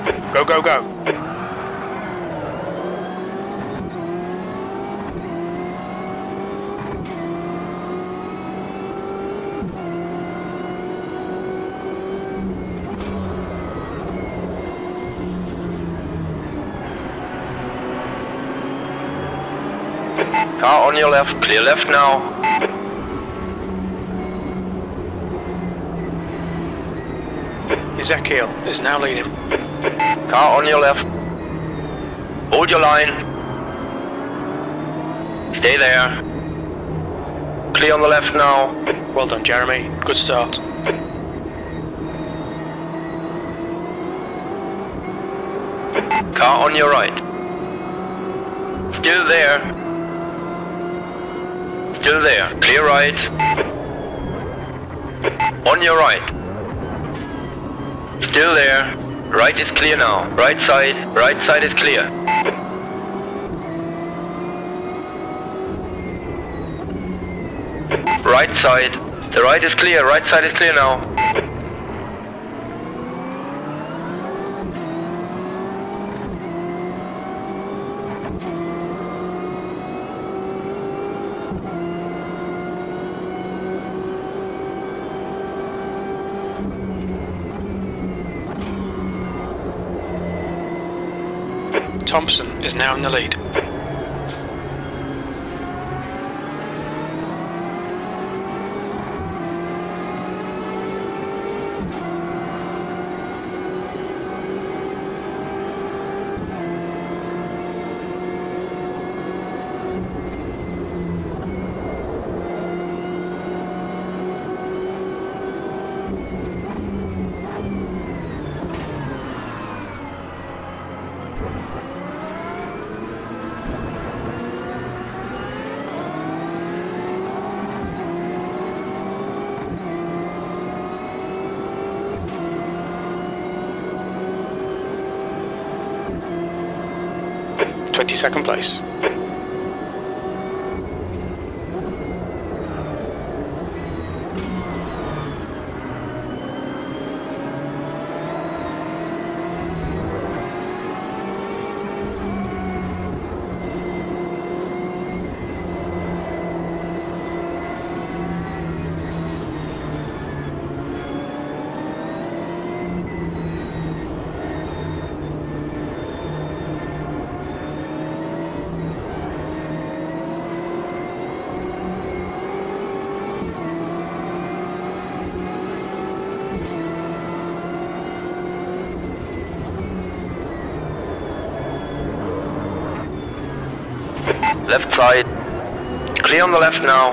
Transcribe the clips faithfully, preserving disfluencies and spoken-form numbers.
Go, go, go. Car on your left, clear left now. Ezekiel is now leading. Car on your left. Hold your line. Stay there. Clear on the left now. Well done, Jeremy. Good start. Car on your right. Still there. Still there. Clear right. On your right. Still there. Right is clear now. Right side. Right side is clear. Right side. The right is clear. Right side is clear now. Thompson is now in the lead. twenty-second place. Left side. Clear on the left now.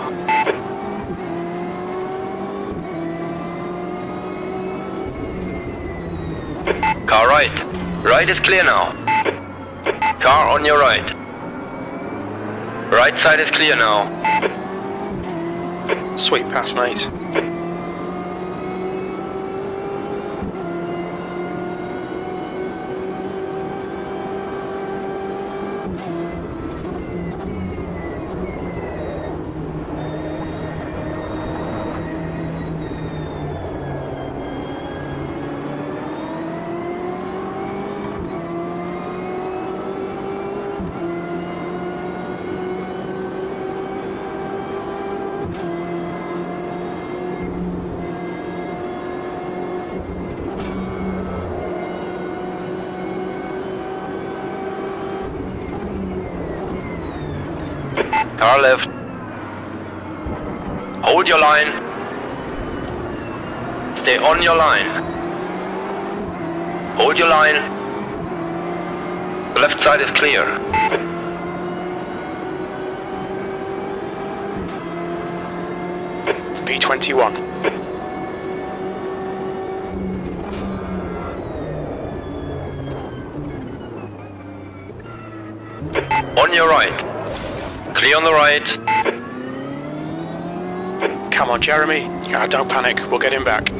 Car right. Right is clear now. Car on your right. Right side is clear now. Sweet pass, mate. Car left. Hold your line. Stay on your line. Hold your line. The left side is clear. B twenty-one. On your right. Clear on the right. Come on, Jeremy. Ah, don't panic. We'll get him back.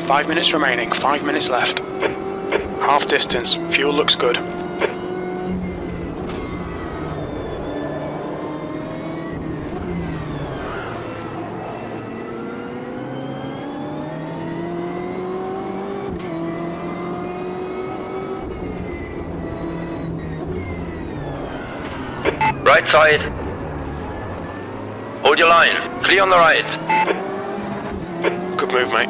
Five minutes remaining, five minutes left. Half distance, fuel looks good. Right side. Hold your line. Clear on the right. Good move, mate.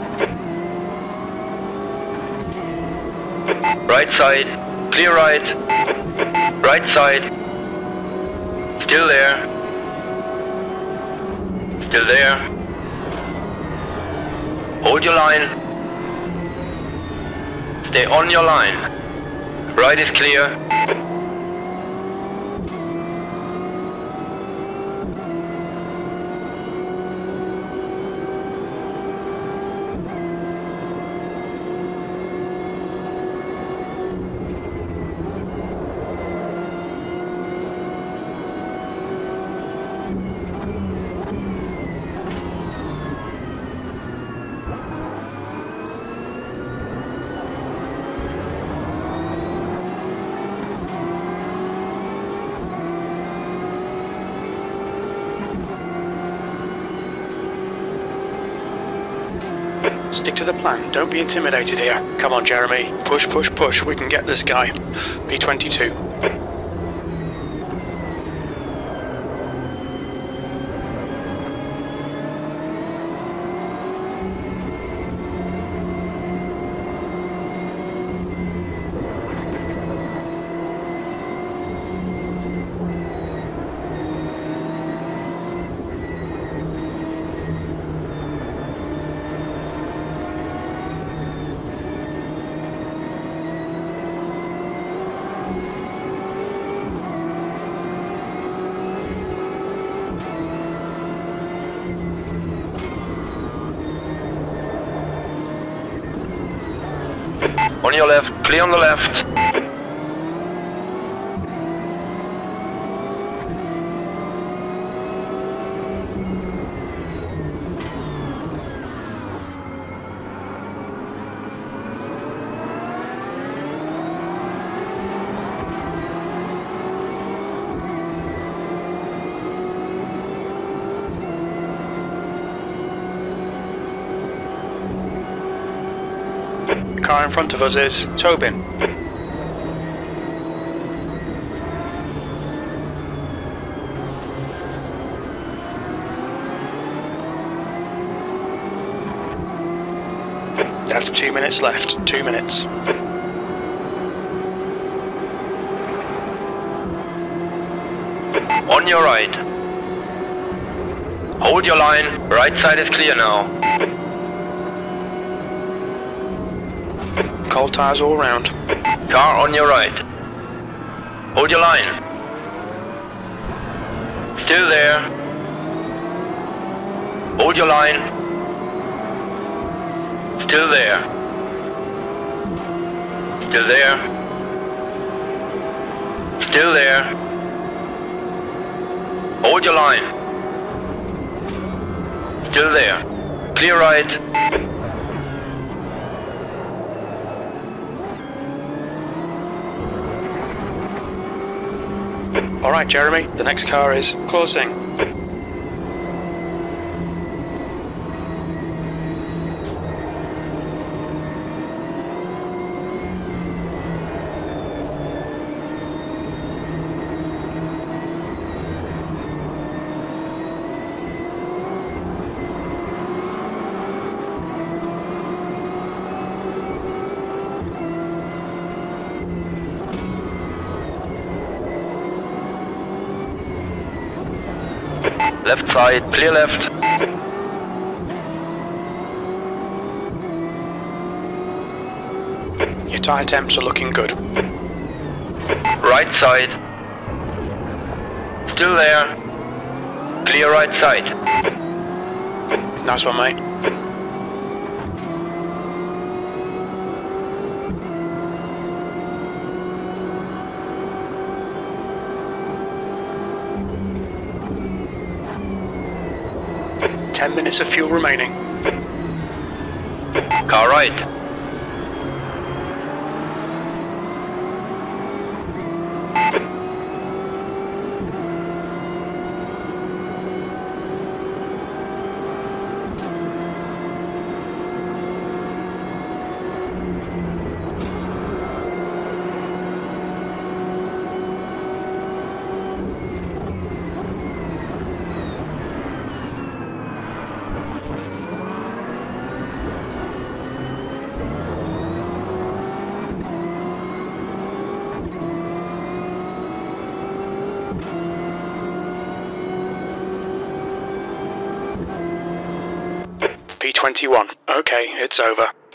Right side. Clear right. Right side. Still there. Still there. Hold your line. Stay on your line. Right is clear. Stick to the plan, don't be intimidated here. Come on, Jeremy. Push, push, push, we can get this guy. B twenty-two. On your left, clear on the left. The car in front of us is Tobin. That's two minutes left, two minutes. On your right. Hold your line, right side is clear now. Cold tires all round. Car on your right. Hold your line. Still there. Hold your line. Still there. Still there. Still there. Hold your line. Still there. Clear right. Alright, Jeremy, the next car is closing. Left side, clear left. Your tyre temps are looking good. Right side. Still there. Clear right side. Nice one, mate. Ten minutes of fuel remaining. Car right. P twenty-one. Okay, it's over.